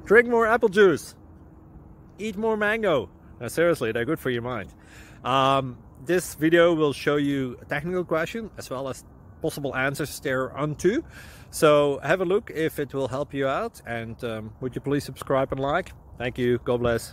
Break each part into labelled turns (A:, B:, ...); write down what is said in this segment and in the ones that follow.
A: Drink more apple juice. Eat more mango. Seriously, they're good for your mind. This video will show you a technical question as well as possible answers thereunto. So have a look if it will help you out, and would you please subscribe and like? Thank you. God bless.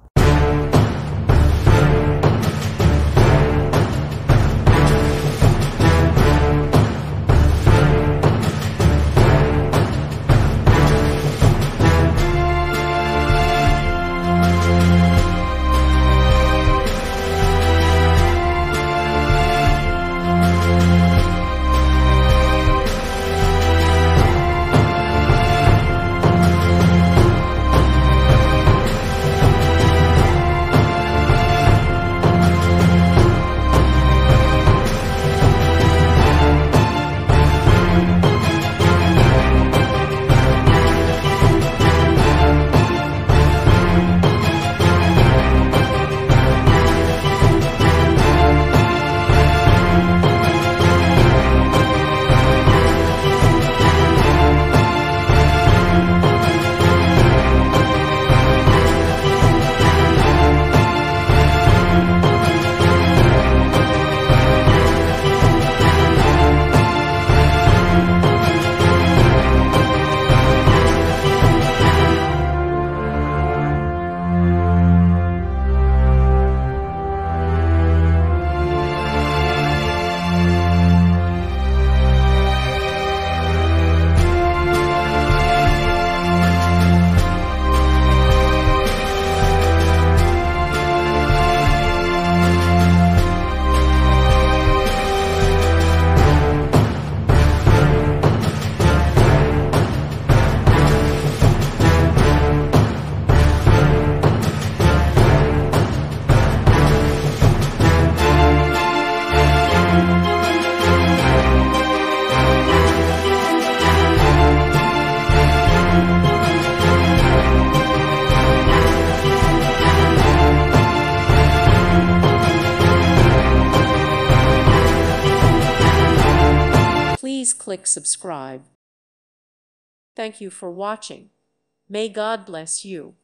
B: Please click subscribe. Thank you for watching. May God bless you.